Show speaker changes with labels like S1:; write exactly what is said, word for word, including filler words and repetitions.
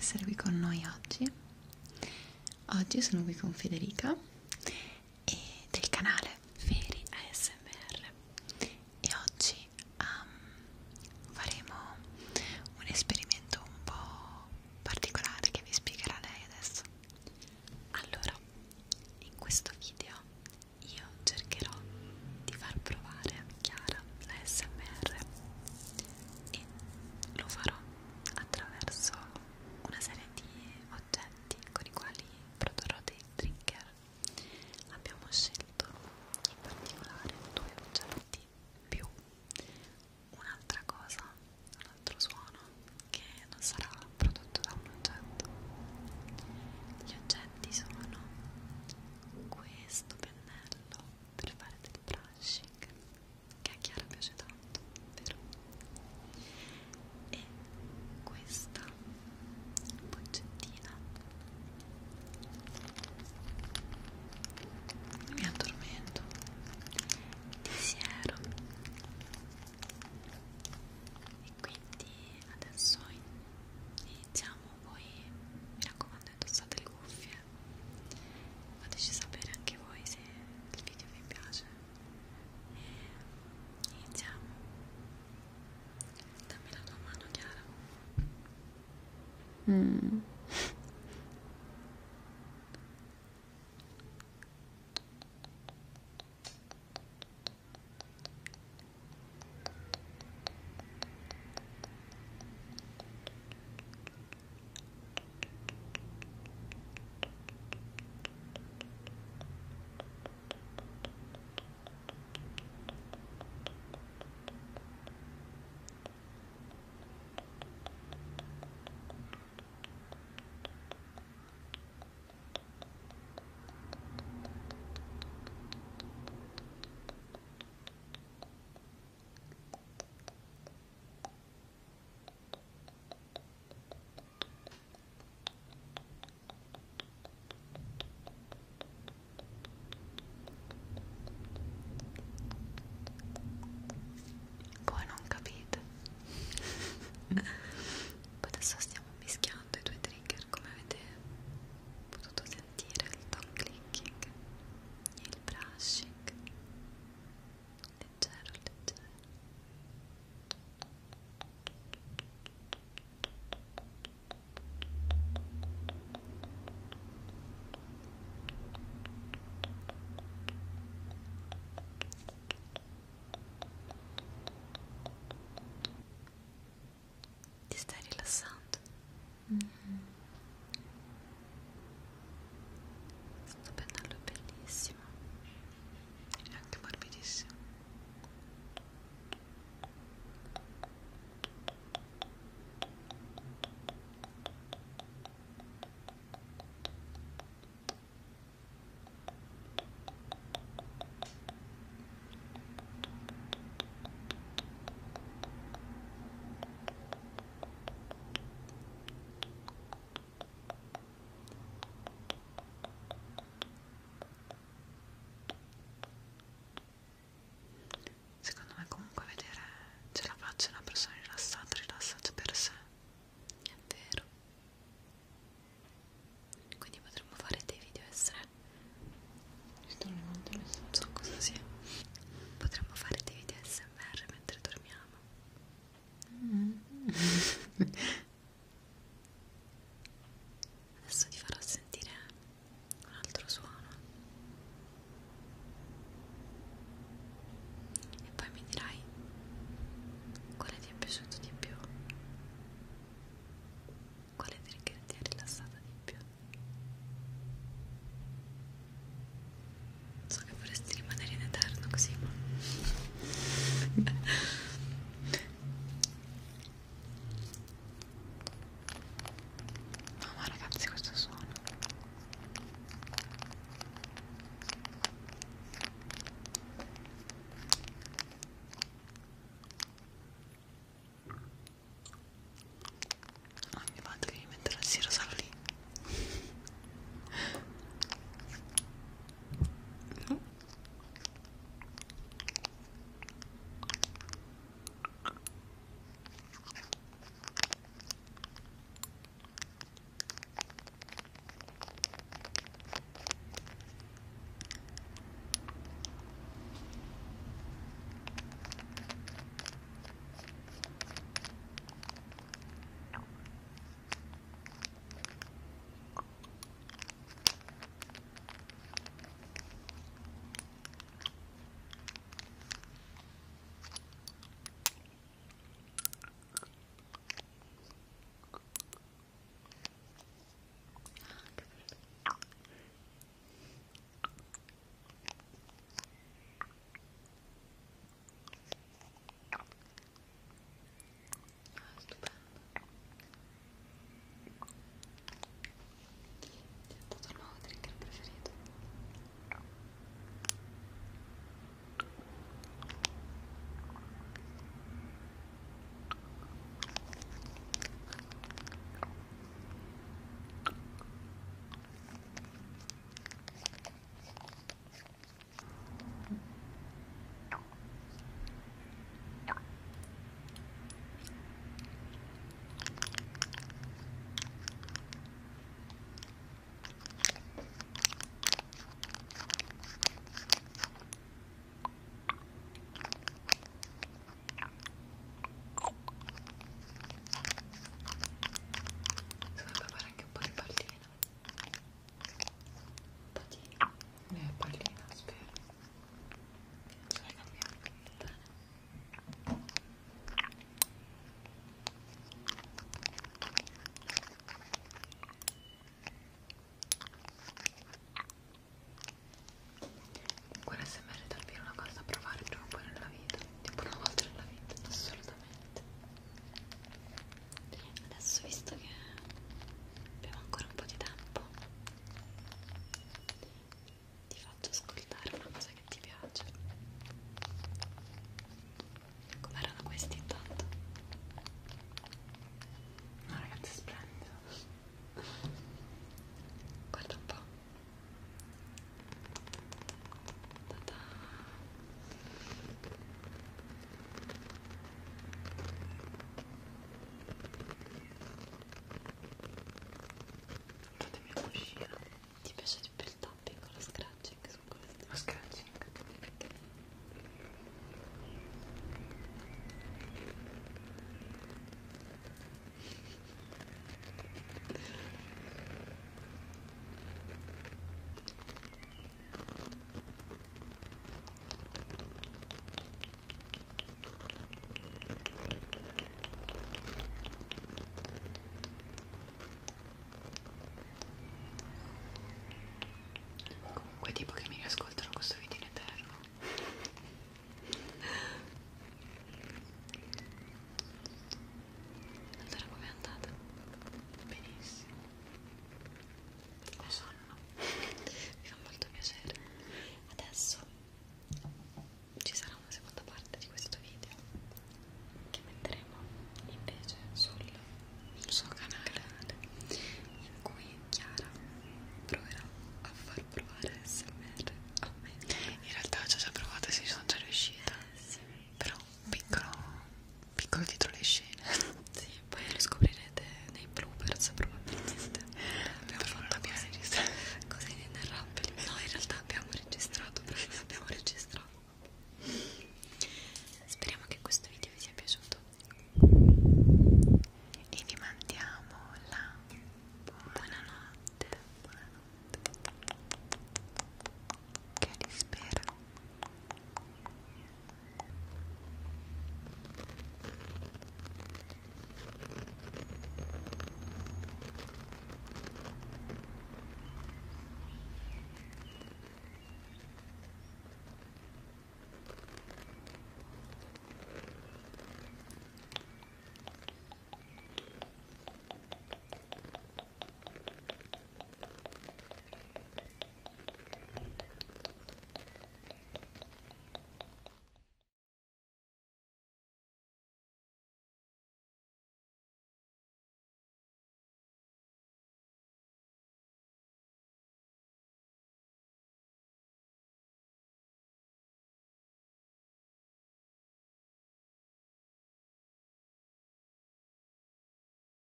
S1: essere qui con noi oggi. Oggi sono qui con Federica e del canale Feri A S M R e oggi um, faremo un esperimento un po' particolare che vi spiegherà lei adesso. Allora, in questo video io cercherò di far provare a Chiara l'A S M R e lo farò attraverso una serie di oggetti con i quali produrrò dei trigger. Abbiamo scelto in particolare due oggetti più un'altra cosa, un altro suono che non sarà prodotto da un oggetto. Gli oggetti sono questo pennello per fare del brushing che a Chiara piace tanto, vero? E questa boccettina mi addormento di siero e quindi adesso iniziamo. Voi mi raccomando indossate le cuffie, fateci sapere anche voi se il video vi piace e iniziamo. Dammi la tua mano, Chiara. Mm. Voi non capite.